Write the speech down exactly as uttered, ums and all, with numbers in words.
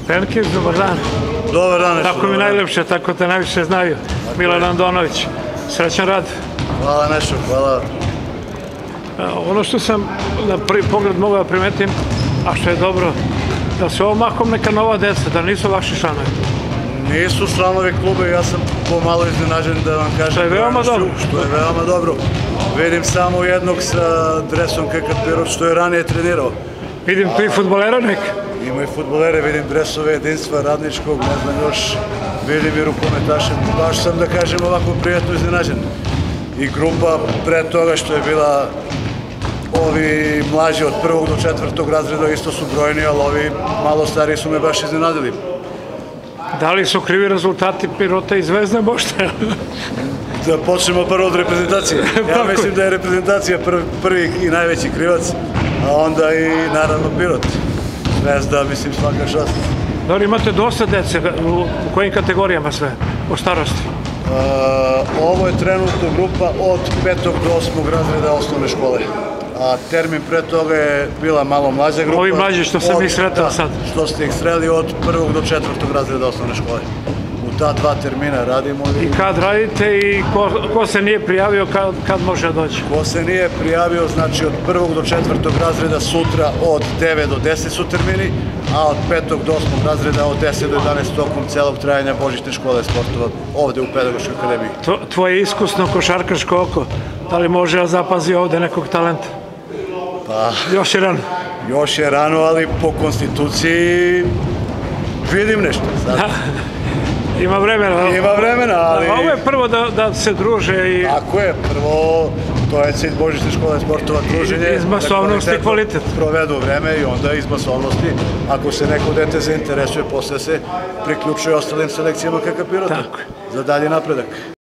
Penkić, dobar dan. Dobar dan. Tako mi najlepše, tako te najviše znaju. Milan Andonović, srećan rad. Hvala Nešo, hvala. Ono što sam na prvi pogled mogao da primetim, a što je dobro, da su ovo mahom neka nova deca, da nisu vaši članovi. Nisu članovi kluba i ja sam pomalo iznenađen da vam kažem. Što je veoma dobro. Što je veoma dobro. Vidim samo jednog sa dresom K K Pirot što je ranije trenirao. Vidim tu i fudbalera neka. Ima i fudbalere, vidim dresove jedinstva radničkog, ne znam još, vidim i rukometaše. Baš sam, da kažem, ovako prijatno iznenađen. I grupa pre toga što je bila ovi mlađi od prvog do četvrtog razreda isto su brojni, ali ovi malo stariji su me baš iznenadili. Da li su krivi rezultati Pirota i Zvezde možda? Da počnemo prvo od reprezentacije. Ja mislim da je reprezentacija prvi i najveći krivac, a onda i naravno Pirot. Zvezda, mislim, svaka čast. Dobro, imate dosta dece, u kojim kategorijama sve, po starosti? Ovo je trenutno grupa od petog do osmog razreda osnovne škole. A termin pre toga je bila malo mlađa grupa. Ovi mlađi što sam ih sretao sad. Što ste ih sreli od prvog do četvrtog razreda osnovne škole. U ta dva termina radimo. I kad radite i ko se nije prijavio, kad može doći? Ko se nije prijavio, znači od prvog do četvrtog razreda sutra od devet do deset su termini, a od petog do osmog razreda od deset do jedanaest tokom celog trajanja božićne škole sportova ovde u Pedagoškoj akademiji. Tvoje iskusno košarkaško oko, da li može da zapazi ovde nekog talenta? Pa, još je rano. Još je rano, ali po konstituciji vidim nešto. Ima vremena. Ima vremena, ali... Ovo je prvo da se druže i... Tako je, prvo, to je cilj božićne škole sportova, druženje. Iz masovnosti i kvalitet. Provedu vreme i onda iz masovnosti, ako se neko dete zainteresuje, posle se priključuje ostalim selekcijama K K Pirota za dalji napredak.